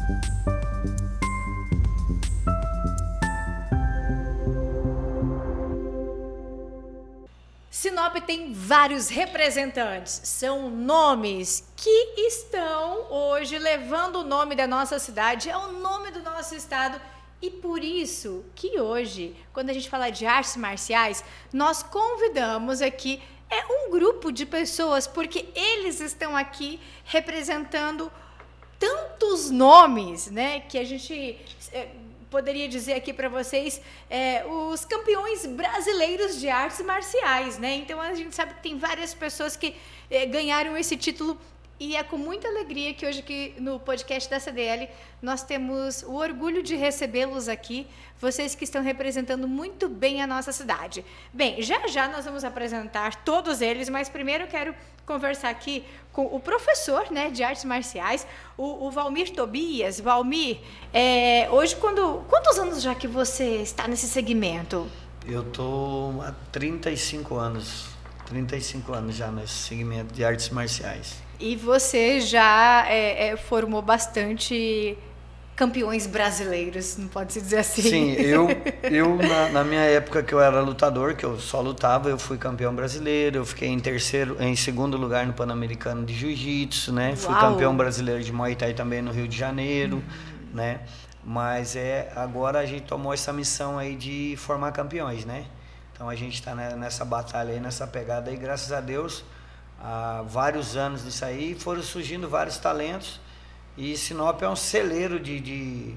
Sinop tem vários representantes, são nomes que estão hoje levando o nome da nossa cidade, é o nome do nosso estado, e por isso que hoje, quando a gente fala de artes marciais, nós convidamos aqui um grupo de pessoas, porque eles estão aqui representando tantos nomes, né, que a gente poderia dizer aqui para vocês, os campeões brasileiros de artes marciais, né? Então a gente sabe que tem várias pessoas que ganharam esse título, e é com muita alegria que hoje aqui no podcast da CDL nós temos o orgulho de recebê-los aqui, vocês que estão representando muito bem a nossa cidade. Bem, já nós vamos apresentar todos eles, mas primeiro eu quero conversar aqui com o professor, né, de artes marciais, o Valmir Tobias. Valmir, hoje quantos anos já que você está nesse segmento? Eu estou há 35 anos já nesse segmento de artes marciais. E você já formou bastante campeões brasileiros, não pode se dizer assim? Sim, eu na minha época que eu era lutador, que eu só lutava, eu fui campeão brasileiro, eu fiquei em segundo lugar no Pan-Americano de Jiu-Jitsu, né? Fui campeão brasileiro de Muay Thai também no Rio de Janeiro, né? Mas agora a gente tomou essa missão aí de formar campeões, né? Então a gente está nessa batalha aí, nessa pegada aí, graças a Deus. Há vários anos disso aí, foram surgindo vários talentos, e Sinop é um celeiro de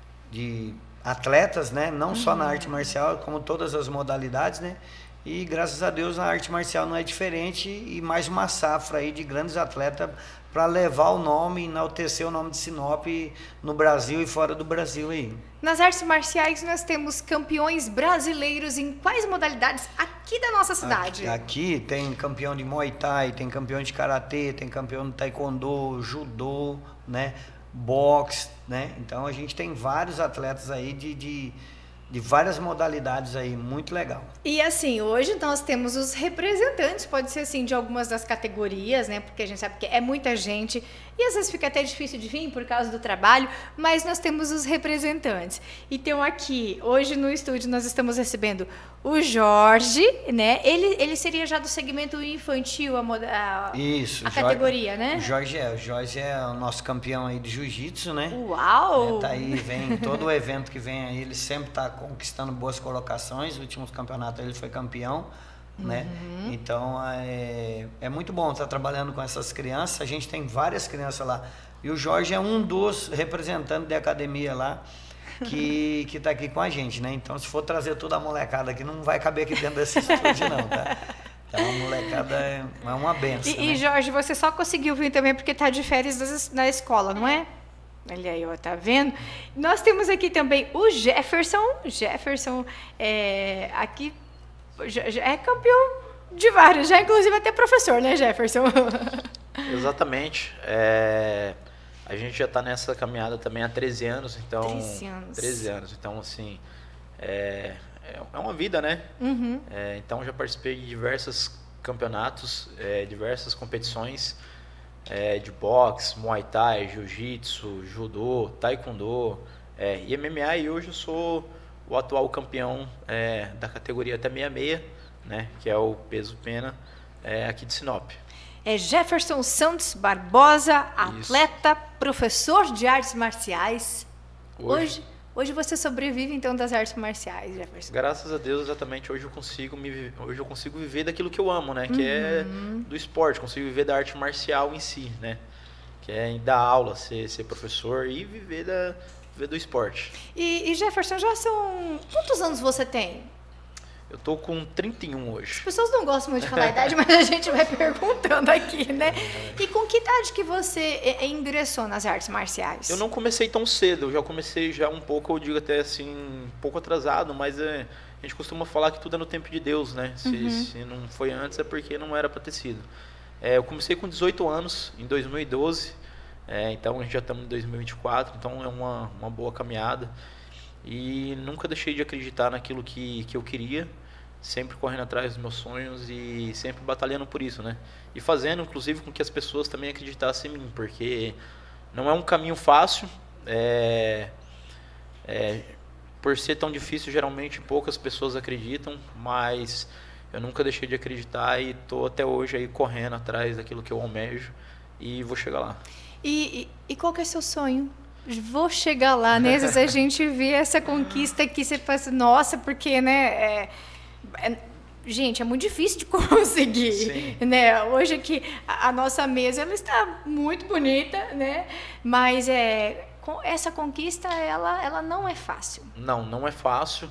atletas, né? Não só na arte marcial, como todas as modalidades, né? E graças a Deus a arte marcial não é diferente, e mais uma safra aí de grandes atletas para levar o nome, enaltecer o nome de Sinop no Brasil e fora do Brasil aí. Nas artes marciais nós temos campeões brasileiros em quais modalidades aqui da nossa cidade? Aqui tem campeão de Muay Thai, tem campeão de Karatê, tem campeão de Taekwondo, Judô, né? Boxe, né? Então a gente tem vários atletas aí de várias modalidades aí, muito legal. E assim, hoje nós temos os representantes, pode ser assim, de algumas das categorias, né? Porque a gente sabe que é muita gente e às vezes fica até difícil de vir por causa do trabalho, mas nós temos os representantes. Então aqui, hoje no estúdio, nós estamos recebendo o Jorge, né? Ele seria já do segmento infantil, Isso, a categoria, né? O Jorge é o nosso campeão aí de jiu-jitsu, né? Uau! Tá aí, vem todo o evento que vem aí, ele sempre tá conquistando boas colocações. Os últimos campeonatos ele foi campeão, né? Então é muito bom estar trabalhando com essas crianças. A gente tem várias crianças lá, e o Jorge é um dos representantes da academia lá que está aqui com a gente, né? Então, se for trazer toda a molecada aqui, não vai caber aqui dentro desse estúdio não, tá? Então a molecada é uma benção, E Jorge, você só conseguiu vir também porque está de férias na escola, não é? Olha aí, ó, tá vendo? Nós temos aqui também o Jefferson. Jefferson aqui já é campeão de vários, já inclusive até professor, né, Jefferson? Exatamente. A gente já está nessa caminhada também há 13 anos, então... 13 anos. Então, assim, é uma vida, né? Então, já participei de diversos campeonatos, diversas competições, de boxe, Muay Thai, Jiu-Jitsu, Judô, Taekwondo e MMA, e hoje eu sou o atual campeão da categoria até 66, né, que é o peso pena aqui de Sinop. Jefferson Santos Barbosa, atleta, professor de artes marciais. Hoje você sobrevive então das artes marciais, Jefferson? Graças a Deus, exatamente. Hoje eu consigo viver daquilo que eu amo, né? Que é do esporte. Consigo viver da arte marcial em si, né? Que é dar aula, ser professor e viver do esporte. E Jefferson, já são... Quantos anos você tem? Eu tô com 31 hoje. As pessoas não gostam muito de falar a idade, mas a gente vai perguntando aqui, né? E com que idade que você ingressou nas artes marciais? Eu não comecei tão cedo, eu já comecei um pouco, eu digo até assim, um pouco atrasado, mas a gente costuma falar que tudo é no tempo de Deus, né? Se não foi antes é porque não era para ter sido. Eu comecei com 18 anos, em 2012, então a gente já estamos em 2024, então é uma boa caminhada. E nunca deixei de acreditar naquilo que eu queria, sempre correndo atrás dos meus sonhos e sempre batalhando por isso, né? E fazendo, inclusive, com que as pessoas também acreditassem em mim, porque não é um caminho fácil, Por ser tão difícil, geralmente poucas pessoas acreditam, mas eu nunca deixei de acreditar e estou até hoje aí correndo atrás daquilo que eu almejo e vou chegar lá. E qual que é seu sonho? Vou chegar lá, né? Às vezes a gente vê essa conquista que você faz, nossa, porque, né? Gente, é muito difícil de conseguir, Sim. né? Hoje aqui a nossa mesa ela está muito bonita, né? Mas essa conquista ela não é fácil. Não é fácil.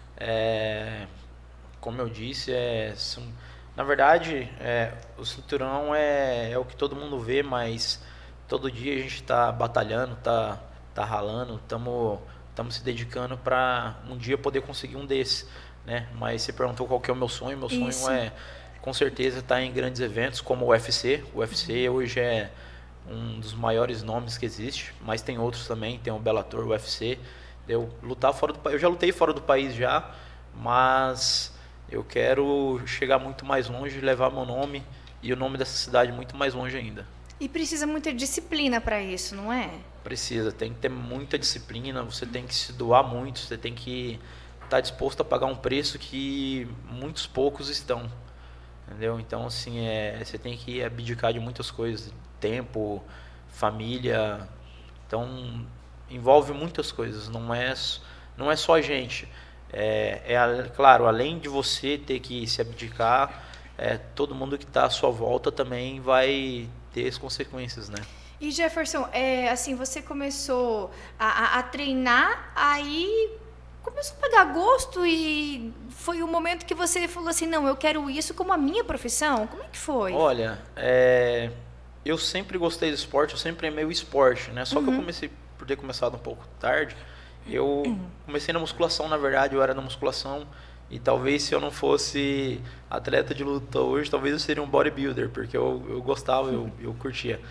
Como eu disse, na verdade, o cinturão é o que todo mundo vê, mas todo dia a gente está batalhando, tá ralando, estamos se dedicando para um dia poder conseguir um desses, né? Mas você perguntou qual que é o meu sonho. Meu sonho é, com certeza, estar em grandes eventos como o UFC. O UFC hoje é um dos maiores nomes que existe, mas tem outros também, tem o Bellator, o UFC. Eu lutar fora do país, eu já lutei fora do país já, mas eu quero chegar muito mais longe, levar meu nome e o nome dessa cidade muito mais longe ainda. E precisa muita disciplina para isso, não é? Precisa, tem que ter muita disciplina, você tem que se doar muito, você tem que estar disposto a pagar um preço que muitos poucos estão, entendeu? Então, assim, você tem que abdicar de muitas coisas, tempo, família, então envolve muitas coisas, não é só a gente. Claro, além de você ter que se abdicar, todo mundo que está à sua volta também vai ter as consequências, né? E Jefferson, assim, você começou a treinar, aí começou a pegar gosto e foi o momento que você falou assim, não, eu quero isso como a minha profissão? Como é que foi? Olha, eu sempre gostei do esporte, eu sempre amei o esporte, né? Só que eu comecei, por ter começado um pouco tarde, eu comecei na musculação, na verdade, eu era na musculação. E talvez se eu não fosse atleta de luta hoje, talvez eu seria um bodybuilder, porque eu gostava, eu curtia.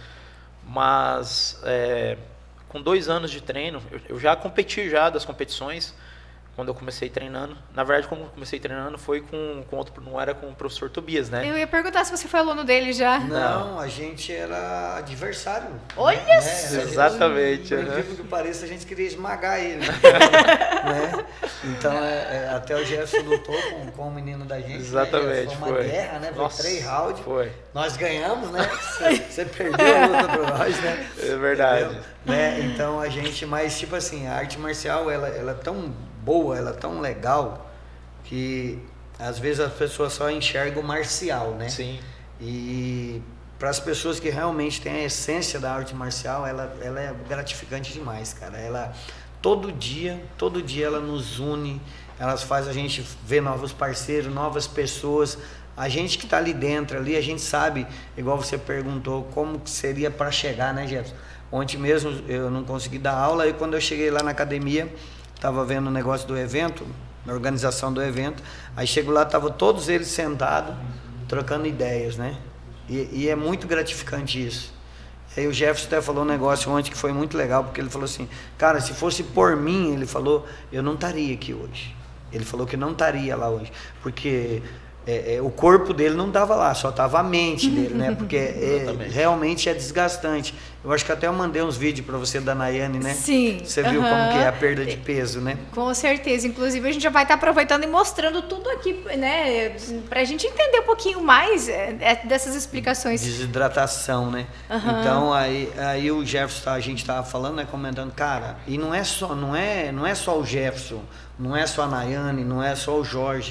Mas com 2 anos de treino, eu já competi já das competições, quando eu comecei treinando. Na verdade, quando eu comecei treinando foi com outro, não era com o professor Tobias, né? Eu ia perguntar se você foi aluno dele já. Não, a gente era adversário. Olha só! Exatamente. Por incrível que pareça, a gente queria esmagar ele. Né? Então, até o Jefferson lutou com o menino da gente. Exatamente, né? Foi uma guerra, né? Foi 3 rounds. Foi. Nós ganhamos, né? Você perdeu a luta pra nós, né? É verdade. Né? Então, a gente... Mas, tipo assim, a arte marcial, ela é tão boa, ela é tão legal, que às vezes as pessoas só enxergam o marcial, né? Sim. E para as pessoas que realmente têm a essência da arte marcial, ela é gratificante demais, cara. Ela todo dia ela nos une, elas faz a gente ver novos parceiros, novas pessoas. A gente que está ali dentro, ali, a gente sabe, igual você perguntou, como que seria para chegar, né, Jefferson? Ontem mesmo eu não consegui dar aula, e quando eu cheguei lá na academia, estava vendo o negócio do evento, na organização do evento, aí chego lá, estavam todos eles sentados, trocando ideias, né? E é muito gratificante isso. Aí o Jefferson até falou um negócio ontem que foi muito legal, porque ele falou assim, cara, se fosse por mim, ele falou, eu não estaria aqui hoje. Ele falou que não estaria lá hoje, porque o corpo dele não estava lá, só estava a mente dele, né? Porque realmente é desgastante. Eu acho que até eu mandei uns vídeos para você da Nayane, né? Sim. Você viu como que é a perda de peso, né? Com certeza. Inclusive, a gente já vai estar aproveitando e mostrando tudo aqui, né? Pra gente entender um pouquinho mais dessas explicações. Desidratação, né? Então, aí o Jefferson, a gente estava falando, né? Comentando, cara, e não é só o Jefferson, não é só a Nayane, não é só o Jorge.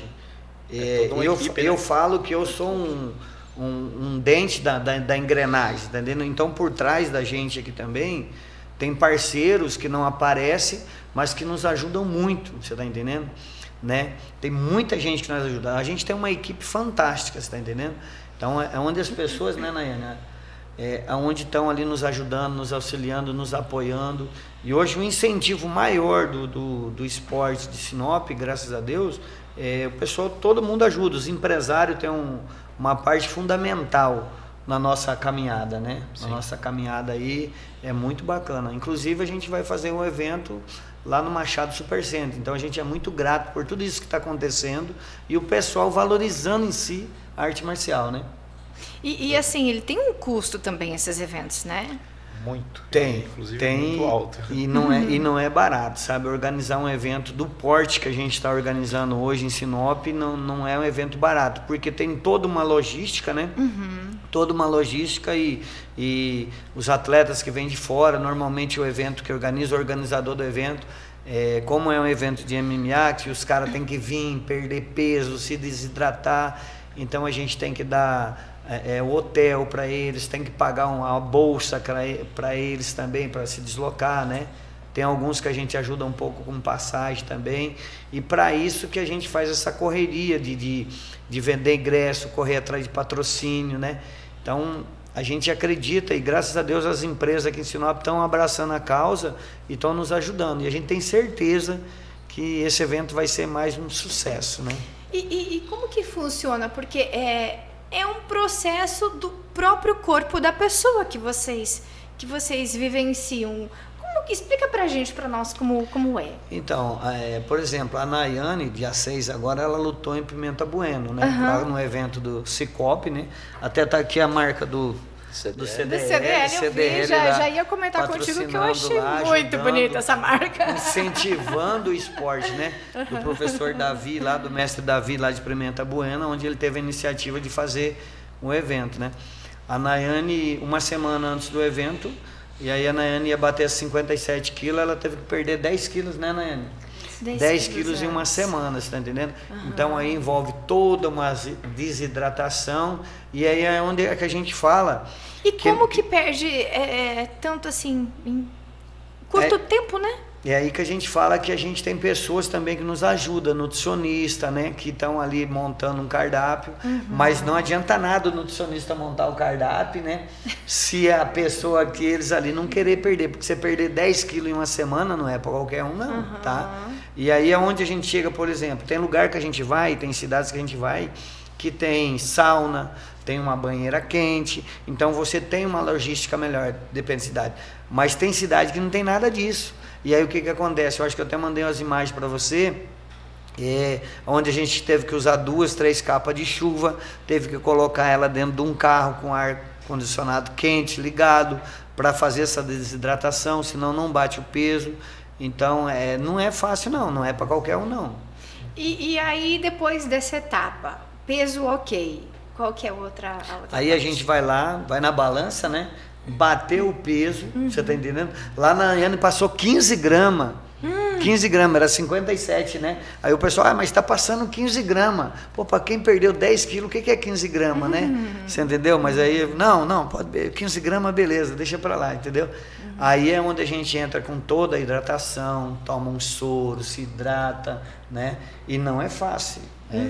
Eu falo que eu sou um dente da engrenagem, tá entendendo? Então, por trás da gente aqui também, tem parceiros que não aparecem, mas que nos ajudam muito, você tá entendendo? Né? Tem muita gente que nos ajuda. A gente tem uma equipe fantástica, você tá entendendo? Então, é onde as pessoas, né, Nayane? Onde estão ali nos ajudando, nos auxiliando, nos apoiando. E hoje o incentivo maior do esporte de Sinop, graças a Deus, o pessoal, todo mundo ajuda. Os empresários têm uma parte fundamental na nossa caminhada, né? Sim. Na nossa caminhada aí é muito bacana. Inclusive, a gente vai fazer um evento lá no Machado Supercenter. Então, a gente é muito grato por tudo isso que está acontecendo e o pessoal valorizando em si a arte marcial, né? E assim, ele tem um custo também, esses eventos, né? Muito. Tem, inclusive tem, muito alto. E não é barato, sabe? Organizar um evento do porte que a gente está organizando hoje em Sinop não é um evento barato, porque tem toda uma logística, né? Toda uma logística e os atletas que vêm de fora, normalmente o evento que organiza, o organizador do evento, como é um evento de MMA, que os caras têm que vir, perder peso, se desidratar, então a gente tem que dar o hotel para eles, tem que pagar uma bolsa para eles também, para se deslocar, né? Tem alguns que a gente ajuda um pouco com passagem também, e para isso que a gente faz essa correria de vender ingresso, correr atrás de patrocínio, né? Então, a gente acredita, e graças a Deus as empresas aqui em Sinop estão abraçando a causa e estão nos ajudando, e a gente tem certeza que esse evento vai ser mais um sucesso, né? E como que funciona? Porque é um processo do próprio corpo da pessoa que vocês vivenciam. Explica pra gente, pra nós, como é. Então, por exemplo, a Nayane, dia 6 agora, ela lutou em Pimenta Bueno, né? Lá no evento do Cicop, né? Até tá aqui a marca do CDL, eu vi, já ia comentar contigo que eu achei muito bonita essa marca. Incentivando o esporte, né? Do professor Davi, do mestre Davi, lá de Pimenta Bueno, onde ele teve a iniciativa de fazer um evento, né? A Nayane, uma semana antes do evento, e aí a Nayane ia bater 57 quilos, ela teve que perder 10 quilos, né, Nayane? 10 quilos em uma semana, você tá entendendo? Então aí envolve toda uma desidratação, e aí é onde é que a gente fala. E como que perde tanto assim, em curto tempo, né? É aí que a gente fala que a gente tem pessoas também que nos ajudam, nutricionista, né? Que estão ali montando um cardápio, mas não adianta nada o nutricionista montar o cardápio, né? Se a pessoa que eles ali não querer perder, porque você perder 10 quilos em uma semana não é para qualquer um, não, tá? E aí é onde a gente chega, por exemplo, tem lugar que a gente vai, tem cidades que a gente vai, que tem sauna, tem uma banheira quente, então você tem uma logística melhor, depende da cidade. Mas tem cidade que não tem nada disso. E aí o que acontece? Eu acho que eu até mandei umas imagens para você, onde a gente teve que usar 2, 3 capas de chuva, teve que colocar ela dentro de um carro com ar condicionado quente, ligado, para fazer essa desidratação, senão não bate o peso. Então não é fácil não é para qualquer um não. E aí depois dessa etapa, peso ok, qual que é a outra aí parte? A gente vai lá, vai na balança, né? Bateu o peso, você tá entendendo? Lá na Nayane passou 15 gramas. 15 gramas, era 57, né? Aí o pessoal, mas tá passando 15 gramas. Pô, para quem perdeu 10 quilos, o que é 15 gramas, né? Você entendeu? Mas aí, não, pode 15 gramas, beleza, deixa para lá, entendeu? Aí é onde a gente entra com toda a hidratação, toma um soro, se hidrata, né? E não é fácil.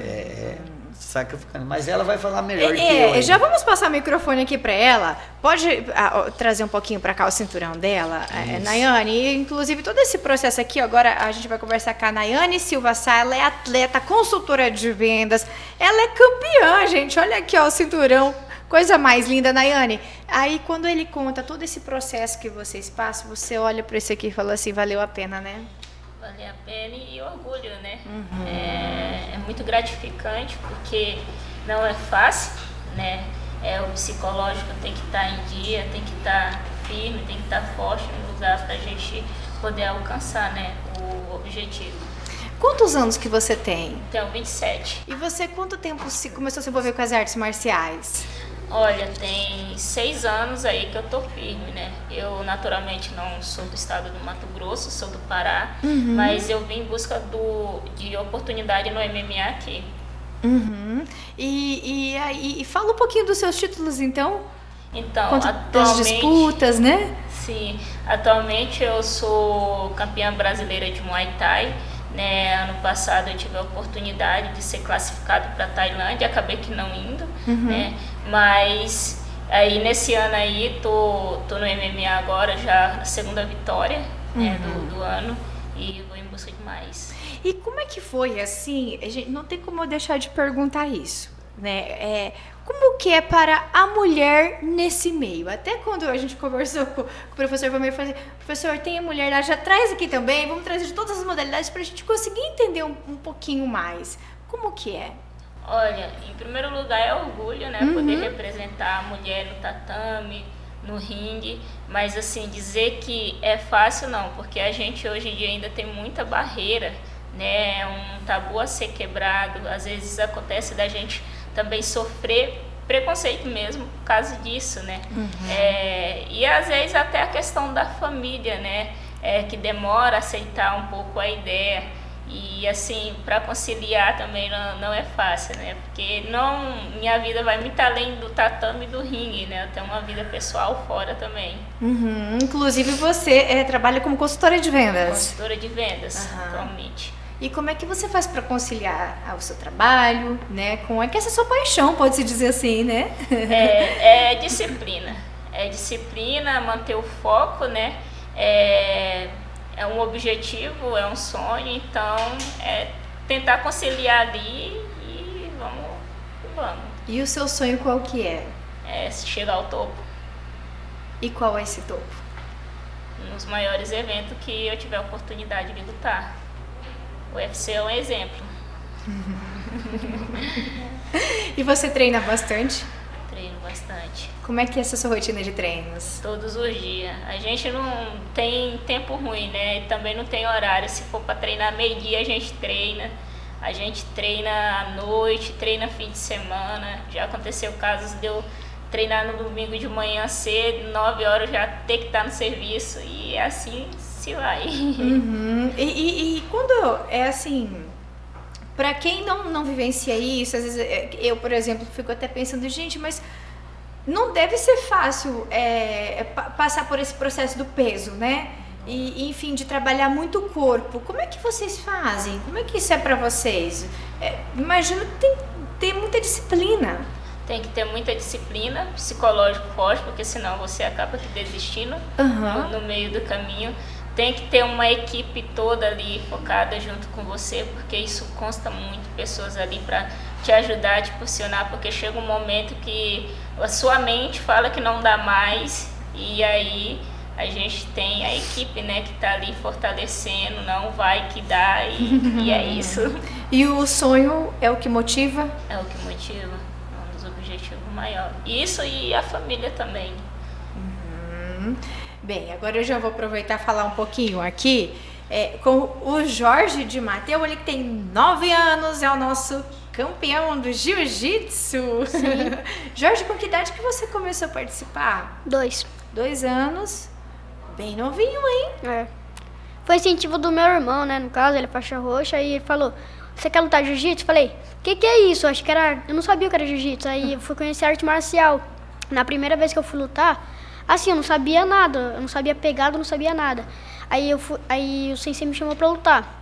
Sacrificando. Mas ela vai falar melhor que eu. Já vamos passar o microfone aqui para ela. Pode trazer um pouquinho para cá o cinturão dela, Nayane. Inclusive, todo esse processo aqui, agora a gente vai conversar com a Nayane Silva Sá. Ela é atleta, consultora de vendas. Ela é campeã, gente. Olha aqui, ó, o cinturão. Coisa mais linda, Nayane. Aí, quando ele conta todo esse processo que vocês passam, você olha para isso aqui e fala assim, valeu a pena, né? Vale a pena e orgulho, né? É muito gratificante porque não é fácil, né? O psicológico tem que estar em dia, tem que estar firme, tem que estar forte no lugar para a gente poder alcançar, né, o objetivo. Quantos anos que você tem? Tenho 27. E você, quanto tempo começou a se envolver com as artes marciais? Olha, tem 6 anos aí que eu tô firme, né? Eu naturalmente não sou do estado do Mato Grosso, sou do Pará, mas eu vim em busca de oportunidade no MMA aqui. E fala um pouquinho dos seus títulos, então. Então, atualmente, das disputas, né? Sim, atualmente eu sou campeã brasileira de Muay Thai. Né, ano passado eu tive a oportunidade de ser classificado para a Tailândia, acabei que não indo, né, mas aí nesse ano aí tô no MMA agora, já na segunda vitória né, do ano, e vou em busca de mais. E como é que foi assim, gente, não tem como eu deixar de perguntar isso, né, como que é para a mulher nesse meio? Até quando a gente conversou com o professor Valmir, falou assim, professor, tem a mulher lá, já traz aqui também, vamos trazer de todas as modalidades para a gente conseguir entender um pouquinho mais. Como que é? Olha, em primeiro lugar é orgulho, né? Poder representar a mulher no tatame, no ringue, mas assim, dizer que é fácil não, porque a gente hoje em dia ainda tem muita barreira, né, um tabu a ser quebrado, às vezes acontece da gente também sofrer preconceito mesmo por causa disso, né, e às vezes até a questão da família, né, que demora a aceitar um pouco a ideia. E assim, para conciliar também não é fácil, né? Porque minha vida vai muito além do tatame e do ringue, né? Eu tenho uma vida pessoal fora também. Inclusive você trabalha como consultora de vendas. Consultora de vendas, atualmente. E como é que você faz para conciliar o seu trabalho, né? Com que essa é a sua paixão, pode-se dizer assim, né? É disciplina. É disciplina, manter o foco, né? É um objetivo, é um sonho, então é tentar conciliar ali e vamos. E o seu sonho qual que é? É chegar ao topo. E qual é esse topo? Nos maiores eventos que eu tiver a oportunidade de lutar. O UFC é um exemplo. E você treina bastante? Treino bastante. Como é que é essa sua rotina de treinos? Todos os dias. A gente não tem tempo ruim, né? E também não tem horário. Se for para treinar meio-dia, a gente treina. A gente treina à noite, treina fim de semana. Já aconteceu casos de eu treinar no domingo de manhã cedo, 9 horas já ter que estar no serviço. E assim se vai. E quando é assim... Para quem não vivencia isso, às vezes eu, por exemplo, fico até pensando, gente, mas não deve ser fácil passar por esse processo do peso, né? E, enfim, de trabalhar muito o corpo. Como é que vocês fazem? Como é que isso é para vocês? Imagino que tem que ter muita disciplina. Tem que ter muita disciplina, psicológico forte, porque senão você acaba desistindo no meio do caminho. Tem que ter uma equipe toda ali focada junto com você, porque isso consta muito, pessoas ali para te ajudar, te posicionar, porque chega um momento que a sua mente fala que não dá mais, e aí a gente tem a equipe, né, que está ali fortalecendo, não vai que dá, e é isso. E o sonho é o que motiva? É o que motiva, é um dos objetivos maiores. Isso e a família também. Bem, agora eu já vou aproveitar e falar um pouquinho aqui com o Jorge de Mateu, ele que tem 9 anos, é o nosso campeão do jiu-jitsu. Jorge, com que idade que você começou a participar? 2. 2 anos, bem novinho, hein? Foi incentivo do meu irmão, né, no caso, ele é faixa roxa, aí ele falou, você quer lutar jiu-jitsu? Falei, o que é isso? Acho que eu não sabia o que era jiu-jitsu, aí eu fui conhecer arte marcial. Na primeira vez que eu fui lutar, assim, eu não sabia nada, eu não sabia pegada, eu não sabia nada. Aí o sensei me chamou pra lutar.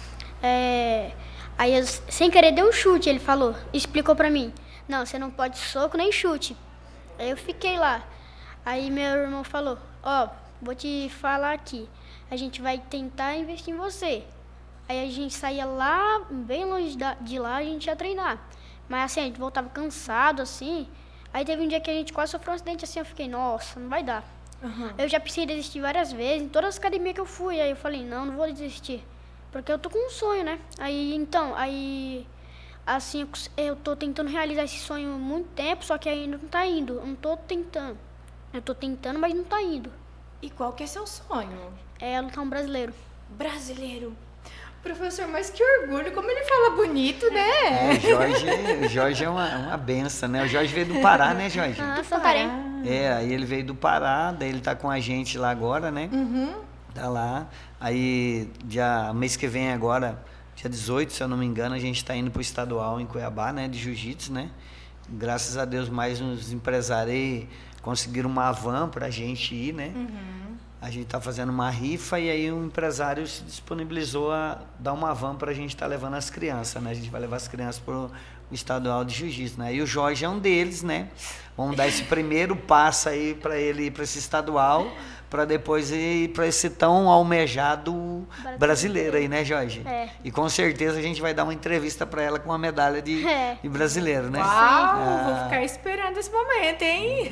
Aí eu, sem querer, dei um chute, ele falou, explicou pra mim. Não, você não pode soco nem chute. Aí eu fiquei lá. Aí meu irmão falou, vou te falar aqui, a gente vai tentar investir em você. Aí a gente saía lá, bem longe de lá, a gente ia treinar. Mas assim, a gente voltava cansado, assim. Aí teve um dia que a gente quase sofreu um acidente, assim, eu fiquei, nossa, não vai dar. Eu já pensei em desistir várias vezes, em todas as academias que eu fui, aí eu falei, não vou desistir. Porque eu tô com um sonho, né? Aí, assim, eu tô tentando realizar esse sonho há muito tempo, só que ainda não tá indo, eu não tô tentando. Eu tô tentando, mas não tá indo. E qual que é seu sonho? É lutar um brasileiro. Brasileiro. Professor, mas que orgulho, como ele fala bonito, né? O Jorge é uma benção, né? O Jorge veio do Pará, né, Jorge? Santarém. Aí ele veio do Pará, daí ele tá com a gente lá agora, né? Tá lá. Aí, mês que vem agora, dia 18, se eu não me engano, a gente tá indo pro estadual em Cuiabá, né? De jiu-jitsu, né? Graças a Deus, mais uns empresários aí conseguiram uma van pra gente ir, né? A gente tá fazendo uma rifa e aí um empresário se disponibilizou a dar uma van para a gente estar levando as crianças, né? A gente vai levar as crianças pro estadual de jiu-jitsu, né? E o Jorge é um deles, né? Vamos dar esse primeiro passo aí para ele ir para esse estadual, para depois ir para esse tão almejado brasileiro aí, né, Jorge? E com certeza a gente vai dar uma entrevista para ela com uma medalha de brasileiro, né? Uau, vou ficar esperando esse momento, hein?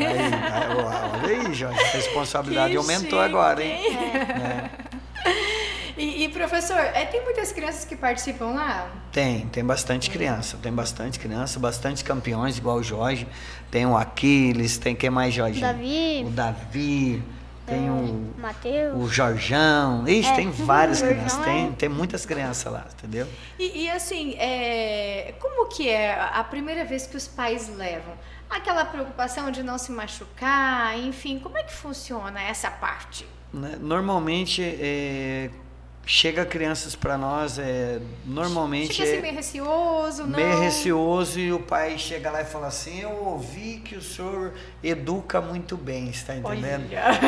Olha aí, Jorge, a responsabilidade aumentou agora, hein? E professor, tem muitas crianças que participam lá? Tem bastante criança, bastante campeões, igual o Jorge. Tem o Aquiles, tem quem mais, Jorge? O Davi, tem o Mateus, o Jorjão. Ixi, tem várias crianças, tem muitas crianças lá, entendeu? E assim, como que é a primeira vez que os pais levam? Aquela preocupação de não se machucar, enfim, como é que funciona essa parte? Normalmente, chega crianças para nós, normalmente... Chega assim meio receoso, não? Meio receoso, e o pai chega lá e fala assim, eu ouvi que o senhor educa muito bem, está entendendo?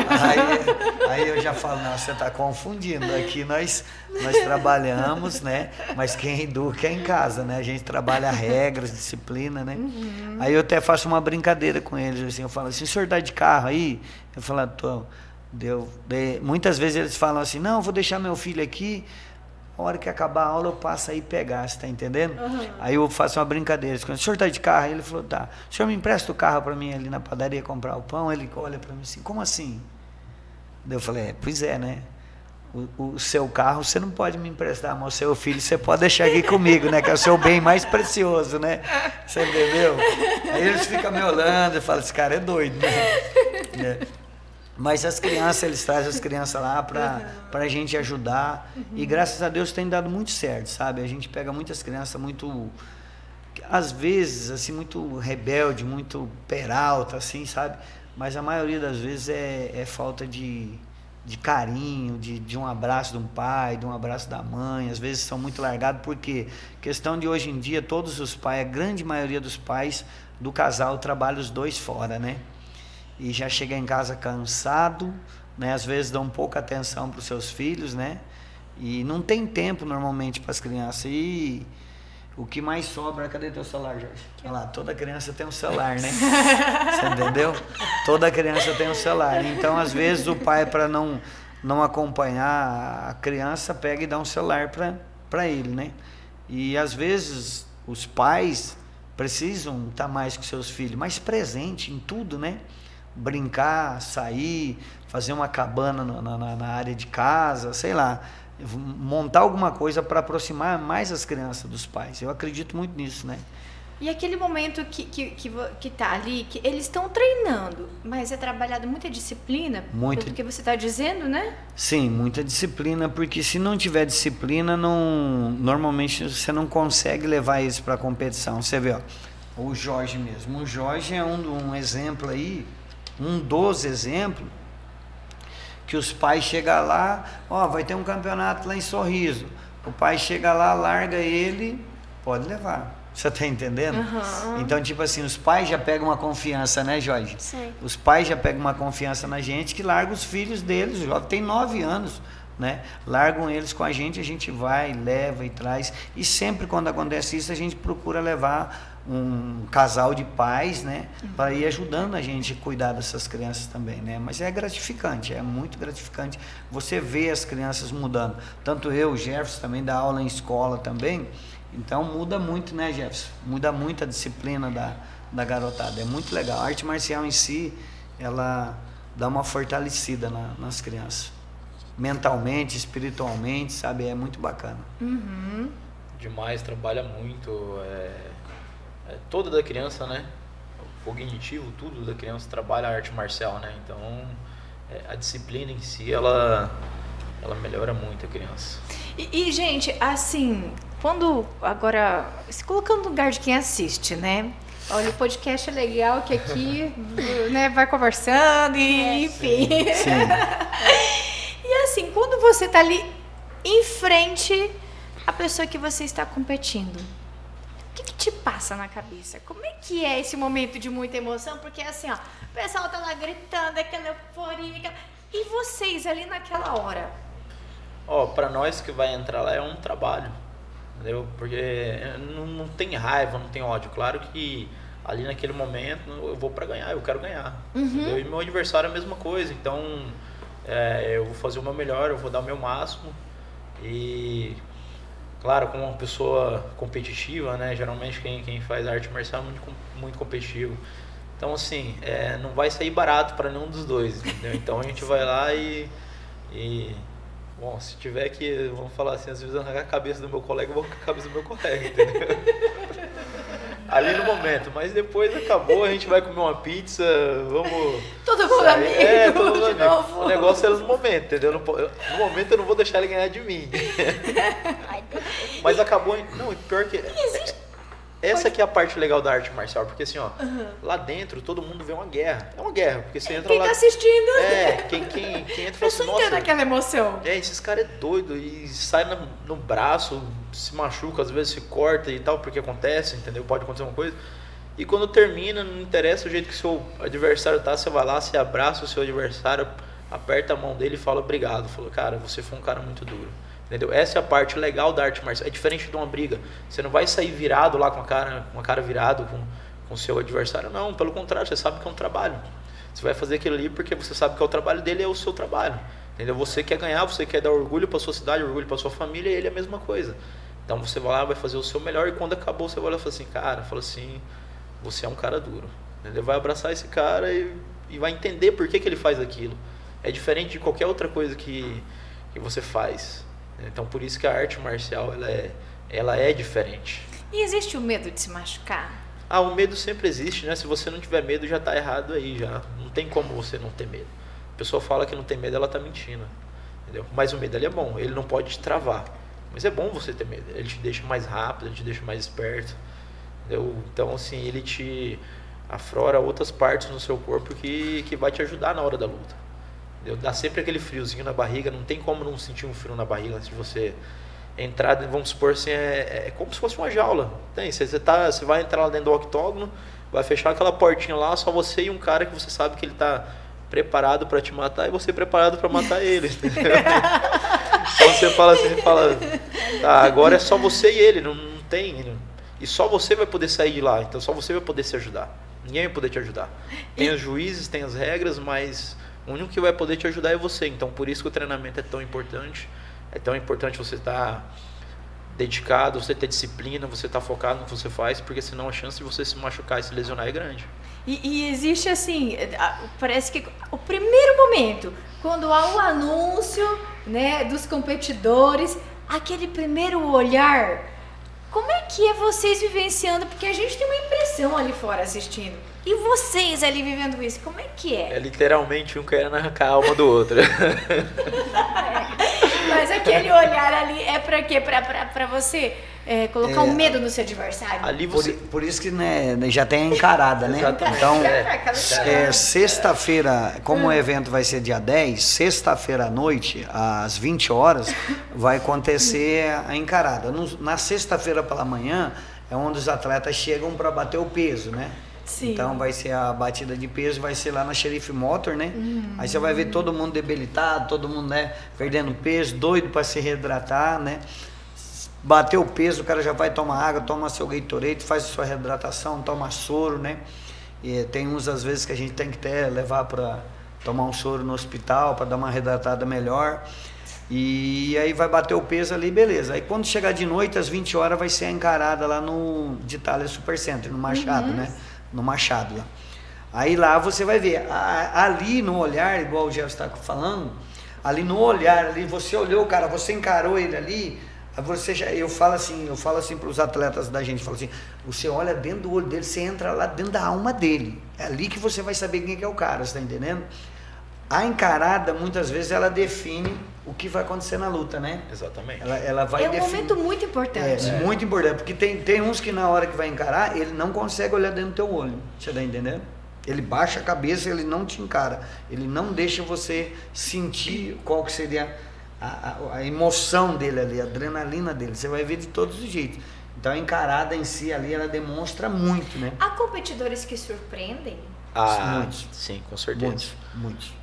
Aí eu já falo, não, você está confundindo, aqui nós trabalhamos, né? Mas quem educa é em casa, né? A gente trabalha regras, disciplina, né? Uhum. Aí eu até faço uma brincadeira com eles, assim, eu falo assim, o senhor está de carro aí? Eu falo, tô... Muitas vezes eles falam assim, não, vou deixar meu filho aqui, a hora que acabar a aula eu passo aí pegar, você tá entendendo? Uhum. Aí eu faço uma brincadeira, o senhor tá de carro? Aí ele falou, tá, o senhor me empresta o carro para mim ali na padaria comprar o pão? Ele olha para mim assim, como assim? Daí eu falei, pois é, né? O seu carro você não pode me emprestar, mas o seu filho você pode deixar aqui comigo, né? Que é o seu bem mais precioso, né? Você entendeu? Aí eles ficam me olhando e falam, esse cara é doido, né? Mas as crianças, eles trazem as crianças lá para a gente ajudar. Uhum. E graças a Deus tem dado muito certo, sabe? A gente pega muitas crianças muito, às vezes, assim, muito rebelde, muito peralta, assim, sabe? Mas a maioria das vezes é falta de carinho, de um abraço de um pai, de um abraço da mãe. Às vezes são muito largados, porque questão de hoje em dia, todos os pais, a grande maioria dos pais do casal trabalham os dois fora, né? E já chega em casa cansado, né? Às vezes dão pouca atenção para os seus filhos, né? E não tem tempo normalmente para as crianças. E o que mais sobra, cadê teu celular, Jorge? Olha lá, toda criança tem um celular, né? Você entendeu? Toda criança tem um celular. Então, às vezes, o pai, para não acompanhar a criança, pega e dá um celular para ele, né? E às vezes os pais precisam estar mais com seus filhos, mais presente em tudo, né? Brincar, sair, fazer uma cabana na área de casa, sei lá, montar alguma coisa para aproximar mais as crianças dos pais. Eu acredito muito nisso, né? E aquele momento que tá ali, que eles estão treinando, mas é trabalhado muita disciplina, pelo que você está dizendo, né? Sim, muita disciplina, porque se não tiver disciplina, normalmente você não consegue levar eles para a competição. Você vê, ó, o Jorge mesmo. O Jorge é um exemplo aí, um dos exemplos, que os pais chegam lá, ó, vai ter um campeonato lá em Sorriso. O pai chega lá, larga ele, pode levar. Você tá entendendo? Uhum. Então, tipo assim, os pais já pegam uma confiança, né, Jorge? Sim. Os pais já pegam uma confiança na gente, que larga os filhos deles. O Jorge tem 9 anos, né? Largam eles com a gente vai, leva e traz. E sempre quando acontece isso, a gente procura levar um casal de pais, né? Para ir ajudando a gente a cuidar dessas crianças também, né? Mas é gratificante, é muito gratificante. Você vê as crianças mudando. Tanto eu, o Jefferson, também dá aula em escola também. Então muda muito, né, Jefferson? Muda muito a disciplina da garotada. É muito legal. A arte marcial em si, ela dá uma fortalecida nas crianças. Mentalmente, espiritualmente, sabe? É muito bacana. Uhum. Demais, trabalha muito. Toda da criança, né? O cognitivo, tudo da criança trabalha a arte marcial, né? Então, a disciplina em si, ela melhora muito a criança. E, gente, assim, quando agora, se colocando no lugar de quem assiste, né? Olha, o podcast é legal que aqui, né, vai conversando e enfim. Sim. E assim, quando você tá ali em frente à pessoa que você está competindo, o que te passa na cabeça? Como é que é esse momento de muita emoção? Porque assim, ó, o pessoal tá lá gritando, aquela euforia, e vocês ali naquela hora? Para nós que vai entrar lá é um trabalho, entendeu? Porque não tem raiva, não tem ódio. Claro que ali naquele momento eu vou para ganhar, eu quero ganhar. Uhum. Entendeu? E meu adversário é a mesma coisa. Então eu vou fazer o meu melhor, eu vou dar o meu máximo. E claro, como uma pessoa competitiva, né? Geralmente quem faz arte marcial é muito competitivo. Então assim, não vai sair barato para nenhum dos dois, entendeu? Então a gente vai lá e Bom, se tiver que, vamos falar assim, às vezes arrancar a cabeça do meu colega, eu vou arrancar a cabeça do meu colega, entendeu? Ali no momento, mas depois acabou, a gente vai comer uma pizza, vamos... Todo mundo amigo, todo mundo de amigo. novo. O negócio é no momento, entendeu? No momento eu não vou deixar ele ganhar de mim. Mas acabou, não, pior que... Essa que é a parte legal da arte marcial, porque assim, ó, lá dentro todo mundo vê uma guerra. É uma guerra, porque você entra quem lá... Quem tá assistindo... Quem entra e fala assim, nossa... entendo aquela emoção. Esses caras é doido e sai no braço, se machuca, às vezes se corta e tal, porque acontece, entendeu? Pode acontecer uma coisa. E quando termina, não interessa o jeito que o seu adversário tá, você vai lá, você abraça o seu adversário, aperta a mão dele e fala obrigado. Fala, cara, você foi um cara muito duro. Entendeu? Essa é a parte legal da arte marcial. É diferente de uma briga. Você não vai sair virado lá com a cara virado com o seu adversário. Não, pelo contrário, você sabe que é um trabalho. Você vai fazer aquilo ali porque você sabe que é o trabalho dele, é o seu trabalho. Entendeu? Você quer ganhar, você quer dar orgulho para sua cidade, orgulho para sua família, e ele é a mesma coisa. Então você vai lá, vai fazer o seu melhor, e quando acabou você vai lá e fala assim, cara, você é um cara duro. Entendeu? Vai abraçar esse cara e vai entender por que ele faz aquilo. É diferente de qualquer outra coisa que você faz. Então por isso que a arte marcial ela é diferente. E existe o medo de se machucar? O medo sempre existe, né? Se você não tiver medo, já está errado aí, já. Não tem como você não ter medo. A pessoa fala que não tem medo, ela está mentindo. Entendeu? Mas o medo ele é bom, ele não pode te travar. Mas é bom você ter medo, ele te deixa mais rápido, ele te deixa mais esperto. Entendeu? Então assim, ele te aflora outras partes no seu corpo que vai te ajudar na hora da luta. Dá sempre aquele friozinho na barriga, não tem como não sentir um frio na barriga antes de você entrar, vamos supor assim, é como se fosse uma jaula. Você vai entrar lá dentro do octógono, vai fechar aquela portinha lá, só você e um cara que você sabe que ele está preparado para te matar e você preparado para matar ele. Então você fala assim, tá, agora é só você e ele, não tem, e só você vai poder sair de lá, então só você vai poder se ajudar, ninguém vai poder te ajudar. Tem os juízes, tem as regras, mas o único que vai poder te ajudar é você. Então por isso que o treinamento é tão importante. É tão importante você estar dedicado, você ter disciplina, você estar focado no que você faz, porque senão a chance de você se machucar e se lesionar é grande. E existe assim, parece que o primeiro momento, quando há o anúncio, né, dos competidores, aquele primeiro olhar, como é que é vocês vivenciando? Porque a gente tem uma impressão ali fora assistindo. E vocês ali vivendo isso, como é que é? É literalmente um querendo arrancar a alma do outro. Mas aquele olhar ali é pra quê? Pra você colocar um medo no seu adversário? Ali por isso que né, já tem a encarada, né? Exatamente. Então, sexta-feira, como o evento vai ser dia 10, sexta-feira à noite, às 20 horas, vai acontecer a encarada. Na sexta-feira pela manhã, é onde os atletas chegam para bater o peso, né? Sim. Então vai ser a batida de peso, vai ser lá na Xerife Motor, né? Aí você vai ver todo mundo debilitado, todo mundo, né, perdendo peso, doido para se reidratar, né? Bateu o peso, o cara já vai tomar água, toma seu Gatorade, faz a sua reidratação, toma soro, né? E tem uns às vezes que a gente tem que até levar para tomar um soro no hospital para dar uma reidratada melhor. E aí vai bater o peso ali, beleza. Aí quando chegar de noite, às 20 horas, vai ser a encarada lá no de Itália Supercenter, no Machado, né? No Machado lá. Aí lá você vai ver, ali no olhar, igual o Jefferson está falando, ali no olhar, ali você olhou, cara, você encarou ele ali, você já, eu falo assim para os atletas da gente, falo assim, você olha dentro do olho dele, você entra lá dentro da alma dele, é ali que você vai saber quem é o cara, você tá entendendo? A encarada, muitas vezes, ela define o que vai acontecer na luta, né? Exatamente. Ela vai definir. Momento muito importante. Muito importante, porque tem uns que na hora que vai encarar, ele não consegue olhar dentro do teu olho, você tá entendendo? Ele baixa a cabeça, ele não te encara, ele não deixa você sentir qual que seria a emoção dele ali, a adrenalina dele, você vai ver de todos os jeitos. Então a encarada em si ali, ela demonstra muito, né? Há competidores que surpreendem? Muitos. Sim, com certeza. Muitos.